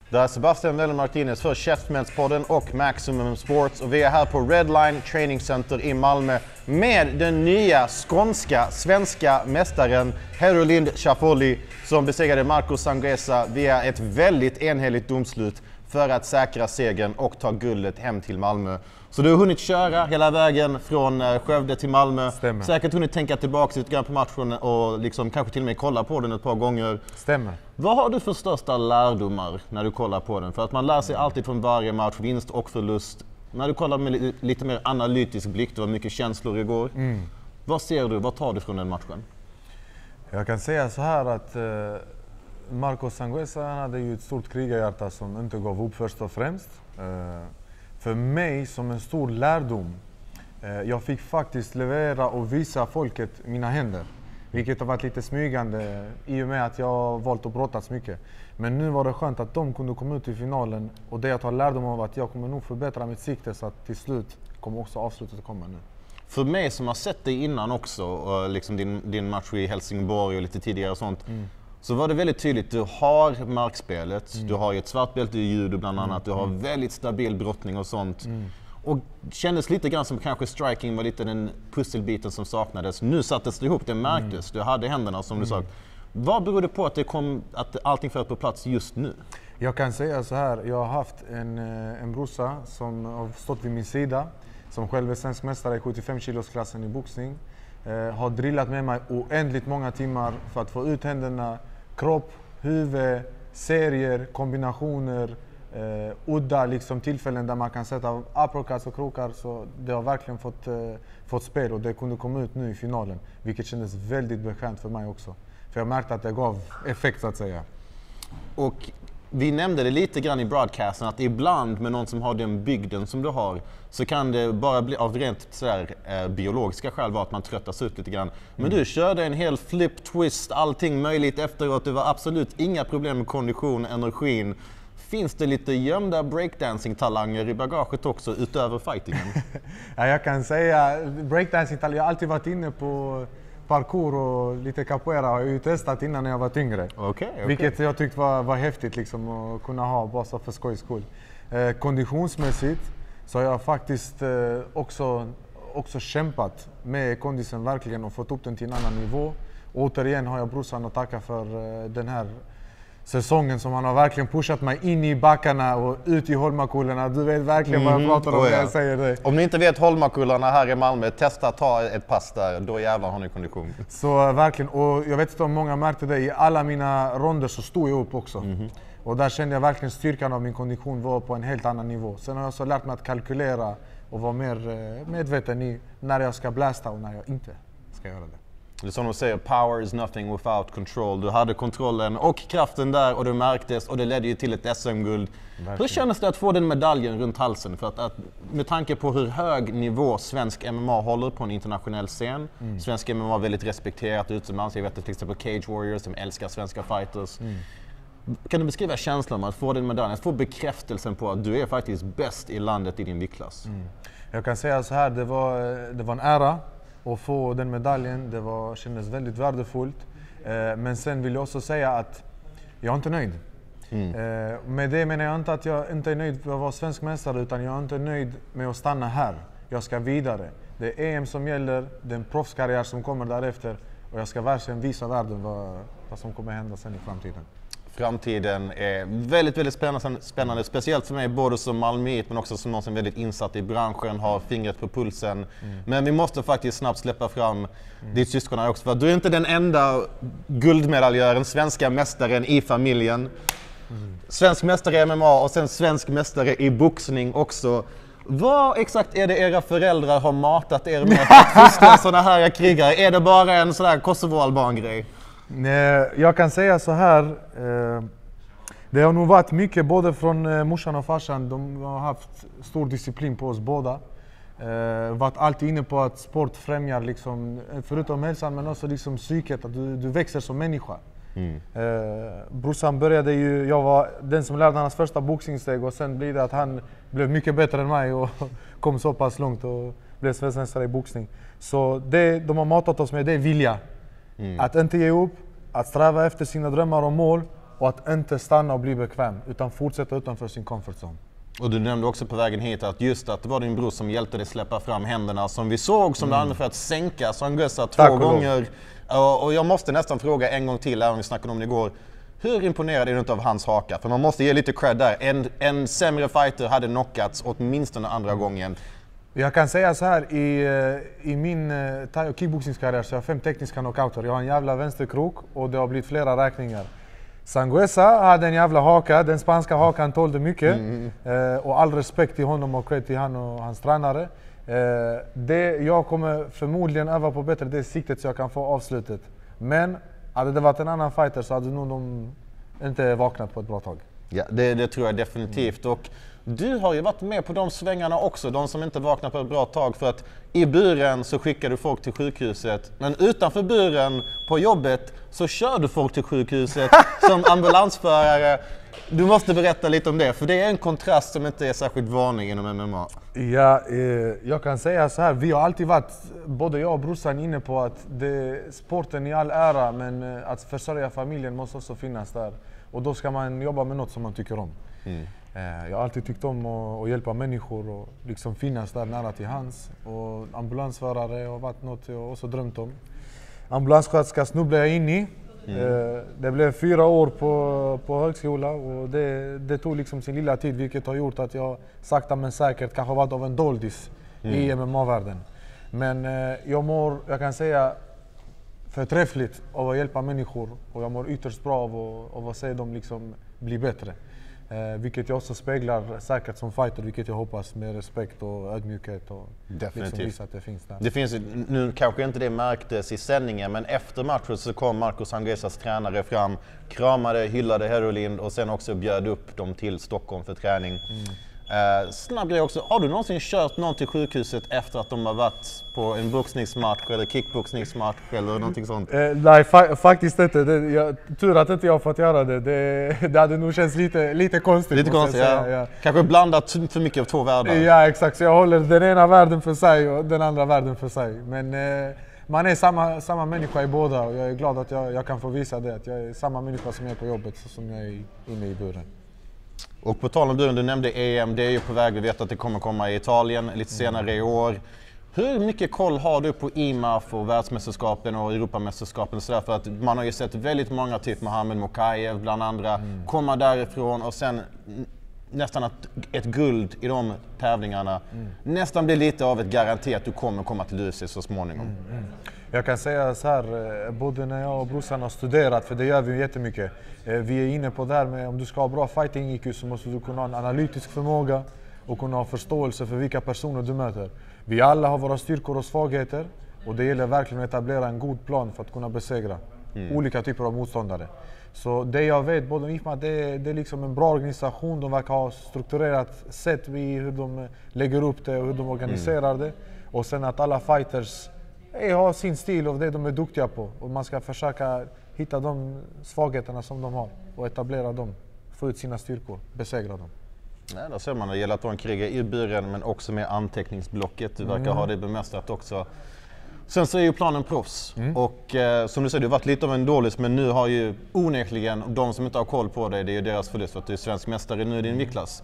Det är Sebastian Welle Martinez för Käftsmällspodden och Maximum Sports. Och vi är här på Redline Training Center i Malmö med den nya skånska svenska mästaren Herolind Chafoli som besegrade Marco Sanguesa via ett väldigt enhälligt domslut för att säkra segern och ta guldet hem till Malmö. Så du har hunnit köra hela vägen från Skövde till Malmö. Stämmer. Säkert hunnit tänka tillbaka lite grann på matchen och liksom kanske till och med kolla på den ett par gånger. Stämmer. Vad har du för största lärdomar när du kollar på den? För att man lär sig alltid från varje match, vinst och förlust. När du kollar med lite mer analytisk blick, det var mycket känslor igår. Vad ser du, vad tar du från den matchen? Jag kan säga så här att Marco Sanguesa hade ju ett stort krigarhjärta som inte gav upp först och främst. För mig som en stor lärdom, jag fick faktiskt leverera och visa folket mina händer. Vilket har varit lite smygande i och med att jag har valt att brottas mycket. Men nu var det skönt att de kunde komma ut i finalen och det jag tar lärdom av att jag kommer nog förbättra mitt sikte så att till slut kommer också avslutet att komma nu. För mig som har sett dig innan också, liksom din match i Helsingborg och lite tidigare och sånt, så var det väldigt tydligt, du har markspelet, du har ju ett svart bälte i judo bland annat, du har väldigt stabil brottning och sånt. Och kändes lite grann som kanske striking var lite den pusselbiten som saknades. Nu sattes det ihop, det märktes, du hade händerna som du sa. Vad beror det på att allting föll på plats just nu? Jag kan säga så här, jag har haft en brorsa som har stått vid min sida, som själv är svensk mästare i 75-kilosklassen i boxning. Har drillat med mig oändligt många timmar för att få ut händerna, kropp, huvud, serier, kombinationer, udda liksom tillfällen där man kan sätta uppercuts och krokar. Så det har verkligen fått spel och det kunde komma ut nu i finalen. Vilket kändes väldigt bekvämt för mig också. För jag märkte att det gav effekt så att säga. Och vi nämnde det lite grann i broadcasten att ibland med någon som har den bygden som du har så kan det bara bli av rent sådär, biologiska skäl vara att man tröttas ut lite grann. Men du körde en hel flip, twist, allting möjligt efteråt. Det var absolut inga problem med kondition, energin. Finns det lite gömda breakdancing-talanger i bagaget också utöver fightingen? Ja, jag kan säga breakdancing-talanger. Jag har alltid varit inne på parkour och lite capoeira har jag ju testat innan när jag var yngre. Okay. Vilket jag tyckte var häftigt liksom, att kunna ha bara så för skojs skull. Konditionsmässigt så har jag faktiskt också kämpat med kondisen verkligen och fått upp den till en annan nivå. Återigen har jag brorsan att tacka för den här säsongen som han har verkligen pushat mig in i backarna och ut i Holmakullarna. Du vet verkligen vad jag pratar om när jag säger det. Om ni inte vet Holmakullarna här i Malmö, testa ta ett pass där, då jävlar har ni kondition. Så verkligen, och jag vet inte om många märkte det, i alla mina ronder så stod jag upp också. Och där kände jag verkligen styrkan av min kondition var på en helt annan nivå. Sen har jag så lärt mig att kalkylera och vara mer medveten i när jag ska blasta och när jag inte ska göra det. Det är som de säger, power is nothing without control. Du hade kontrollen och kraften där och det märktes och det ledde ju till ett SM-guld. Hur kändes det att få den medaljen runt halsen? För att med tanke på hur hög nivå svensk MMA håller på en internationell scen. Svensk MMA är väldigt respekterat utomlands. Jag vet till exempel Cage Warriors som älskar svenska fighters. Kan du beskriva känslan om att få den medaljen? Att få bekräftelsen på att du är faktiskt bäst i landet i din viktklass? Jag kan säga så här, det var en ära att få den medaljen. Det kändes väldigt värdefullt. Men sen vill jag också säga att jag är inte nöjd. Med det menar jag inte att jag inte är nöjd med att vara svensk mästare, utan jag är inte nöjd med att stanna här. Jag ska vidare. Det är EM som gäller, den proffskarriär som kommer därefter. Och jag ska verkligen visa världen vad som kommer hända sen i framtiden. Framtiden är väldigt, väldigt spännande, speciellt för mig både som malmöit men också som någon som är väldigt insatt i branschen, har fingret på pulsen. Men vi måste faktiskt snabbt släppa fram ditt syskon här också, för du är inte den enda guldmedaljören, svenska mästaren i familjen. Svensk mästare i MMA och sen svensk mästare i boxning också. Vad exakt är det era föräldrar har matat er med för att fostra sådana här krigare? Är det bara en sån här Kosovo-Alban-grej? Jag kan säga så här, det har nog varit mycket både från morsan och farsan. De har haft stor disciplin på oss båda. Varit alltid inne på att sport främjar liksom, förutom hälsan men också liksom psyket, att du växer som människa. Brorsan började ju, jag var den som lärde hans första boxningssteg och sen blir det att han blev mycket bättre än mig och kom så pass långt och blev svensk mästare i boxning. Så det de har matat oss med, det är vilja. Att inte ge upp, att sträva efter sina drömmar och mål och att inte stanna och bli bekväm utan fortsätta utanför sin comfort zone. Och du nämnde också på vägen hit att just att det var din bror som hjälpte dig släppa fram händerna som vi såg som du använde för att sänka Sangüesa 2 gånger. Och jag måste nästan fråga en gång till, även om vi snackade om det igår. Hur imponerad är du inte av hans haka? För man måste ge lite cred där. En sämre fighter hade knockats åtminstone andra gången. Jag kan säga så här, i min thai- och kickboxningskarriär så har jag 5 tekniska knockouter. Jag har en jävla vänsterkrok och det har blivit flera räkningar. Sangüesa hade en jävla haka, den spanska hakan tålde mycket. Och all respekt till honom och cred till han och hans tränare. Det jag kommer förmodligen öva på bättre, det är siktet så jag kan få avslutet. Men hade det varit en annan fighter så hade nog de inte vaknat på ett bra tag. Ja, det tror jag definitivt. Och du har ju varit med på de svängarna också, de som inte vaknar på ett bra tag. För att i buren så skickar du folk till sjukhuset, men utanför buren på jobbet så kör du folk till sjukhuset som ambulansförare. Du måste berätta lite om det, för det är en kontrast som inte är särskilt vanlig inom MMA. Ja, jag kan säga så här, vi har alltid varit, både jag och brorsan, inne på att sporten i all ära, men att försörja familjen måste också finnas där. Och då ska man jobba med något som man tycker om. Jag har alltid tyckt om att hjälpa människor och liksom finnas där nära till hands. Och ambulansförare har varit något jag också drömt om. Ambulanssköterska snubblade jag in i. Det blev 4 år på högskola och det tog liksom sin lilla tid, vilket har gjort att jag sakta men säkert kanske varit av en doldis i MMA-världen. Men jag kan säga förträffligt av att hjälpa människor och jag mår ytterst bra av att se dem liksom bli bättre. Vilket jag också speglar säkert som fighter, vilket jag hoppas med respekt och ödmjukhet och liksom visa att det finns där. Det finns, nu kanske inte det märktes i sändningen, men efter matchen så kom Marcos Sangüesas tränare fram, kramade, hyllade Herolind och sen också bjöd upp dem till Stockholm för träning. Snabb grej också, har du någonsin kört någon till sjukhuset efter att de har varit på en boxningsmatch eller kickboxningsmatch eller någonting sånt? Nej, faktiskt inte. Tur att inte jag har fått göra det. Det hade nog känts lite konstigt. Lite konstigt, ja. Kanske blandat för mycket av 2 världar. Ja, exakt. Så jag håller den ena världen för sig och den andra världen för sig. Men man är samma människa i båda och jag är glad att jag kan få visa det. Att jag är samma människa som jag är på jobbet som jag är inne i buren. Och på tal om buren, du nämnde EM, det är ju på väg, vi vet att det kommer komma i Italien lite senare i år. Hur mycket koll har du på IMAF och världsmästerskapen och Europamästerskapen? Så därför att man har ju sett väldigt många, typ Mohamed Mokaev bland andra, komma därifrån och sen nästan ett guld i de tävlingarna. Nästan blir lite av ett garanti att du kommer komma till UFC så småningom. Jag kan säga så här, både när jag och brorsan har studerat, för det gör vi jättemycket. Vi är inne på det här med om du ska ha bra fighting IQ så måste du kunna ha en analytisk förmåga och kunna ha förståelse för vilka personer du möter. Vi alla har våra styrkor och svagheter och det gäller verkligen att etablera en god plan för att kunna besegra olika typer av motståndare. Så det jag vet, både IFMA, det är liksom en bra organisation. De verkar ha strukturerat sätt i hur de lägger upp det och hur de organiserar det. Och sen att alla fighters har sin stil och det de är duktiga på. Och man ska försöka hitta de svagheterna som de har och etablera dem. Få ut sina styrkor, besegra dem. Nej, då ser man, det gäller att vara en krigare i buren men också med anteckningsblocket. Du verkar ha det bemästrat också. Sen så är ju planen proffs och som du säger, du har varit lite av en dålig, men nu har ju onekligen de som inte har koll på dig, det är ju deras förlust för att du är svensk mästare nu i din viktklass.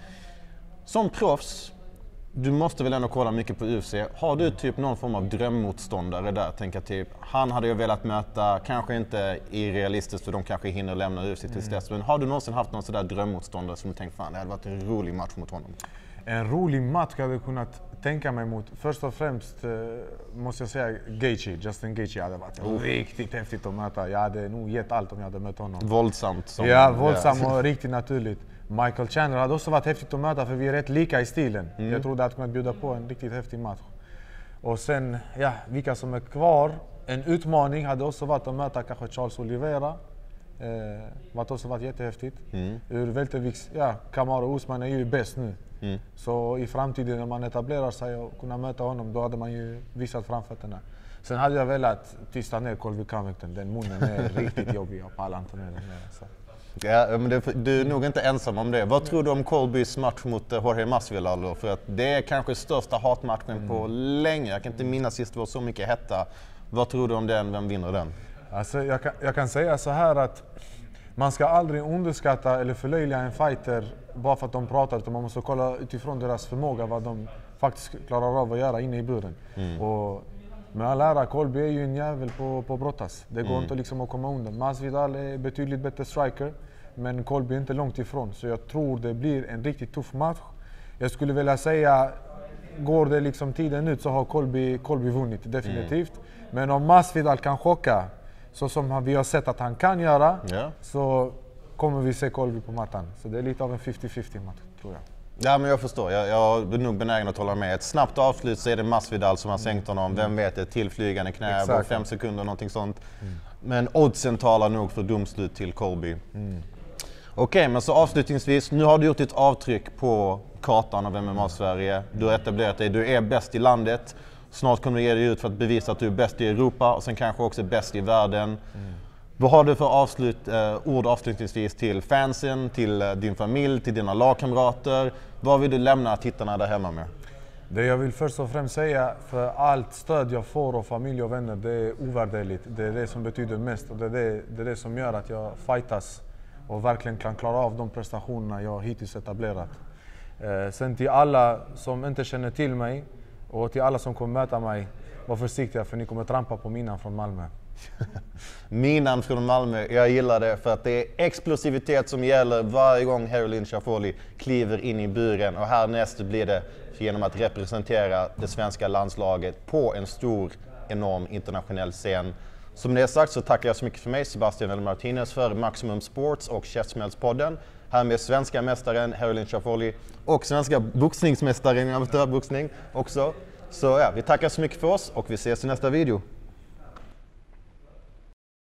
Som proffs, du måste väl ändå kolla mycket på UFC. Har du typ någon form av drömmotståndare där? Tänka typ, han hade jag velat möta, kanske inte irrealistiskt för de kanske hinner lämna UFC tills dess. Men har du någonsin haft någon sådär drömmotståndare som du tänkt, fan det hade varit en rolig match mot honom? En rolig match hade jag kunnat tänka mig mot. Först och främst måste jag säga Gaethje, Justin Gaethje hade varit riktigt häftigt att möta. Jag hade nog gett allt om jag hade mött honom. Våldsamt. Ja, våldsamt och riktigt naturligt. Michael Chandler hade också varit häftigt att möta för vi är rätt lika i stilen. Jag trodde att jag kunde bjuda på en riktigt häftig match. Och sen, ja, vilka som är kvar. En utmaning hade också varit att möta kanske Charles Oliveira. Varit också varit jättehäftigt. Ur vältervikts, ja, Kamaru Usman är ju bäst nu. Så i framtiden när man etablerar sig och kunna möta honom, då hade man ju visat framfötterna. Sen hade jag velat tysta ner Colby Covington. Den munnen är riktigt jobbig och pallar inte med den. Ja, men du är nog inte ensam om det. Vad tror du om Colbys match mot Jorge Masvidal då? För att det är kanske största hatmatchen på länge. Jag kan inte minnas sist det var så mycket hetta. Vad tror du om den? Vem vinner den? Alltså, jag kan säga så här att man ska aldrig underskatta eller förlöjliga en fighter bara för att de pratar, utan man måste kolla utifrån deras förmåga vad de faktiskt klarar av att göra inne i buren. Och med all ära, Colby är ju en jävel på brottas. Det går inte liksom att komma undan. Masvidal är betydligt bättre striker, men Colby är inte långt ifrån. Så jag tror det blir en riktigt tuff match. Jag skulle vilja säga, går det liksom tiden ut så har Colby vunnit, definitivt. Men om Masvidal kan chocka, så som vi har sett att han kan göra, så kommer vi se Colby på mattan. Så det är lite av en 50-50 match, tror jag. Ja, men jag förstår. Jag är nog benägen att hålla med. Ett snabbt avslut så är det Masvidal som har sänkt honom. Vem vet, ett tillflygande knä på 5 sekunder, någonting sånt. Men oddsen talar nog för domslut till Colby. Okej, men så avslutningsvis, nu har du gjort ditt avtryck på kartan av MMA-Sverige. Du har etablerat dig, du är bäst i landet. Snart kommer du ge dig ut för att bevisa att du är bäst i Europa och sen kanske också bäst i världen. Vad har du för ord avslutningsvis till fansen, till din familj, till dina lagkamrater? Vad vill du lämna tittarna där hemma med? Det jag vill först och främst säga, för allt stöd jag får av familj och vänner, det är ovärderligt. Det är det som betyder mest och det är det som gör att jag fightas och verkligen kan klara av de prestationerna jag hittills etablerat. Sen till alla som inte känner till mig och till alla som kommer möta mig, var försiktiga för ni kommer trampa på minan från Malmö. Minan från Malmö, jag gillar det för att det är explosivitet som gäller varje gång Herlin Chafoli kliver in i buren. Och härnäst blir det genom att representera det svenska landslaget på en stor, enorm internationell scen. Som det är sagt så tackar jag så mycket för mig, Sebastian Welle Martinez, för Maximum Sports och Käftsmällspodden. Här med svenska mästaren Herlin Chafoli och svenska boxningsmästaren i amatörboxning också. Så ja, vi tackar så mycket för oss och vi ses i nästa video.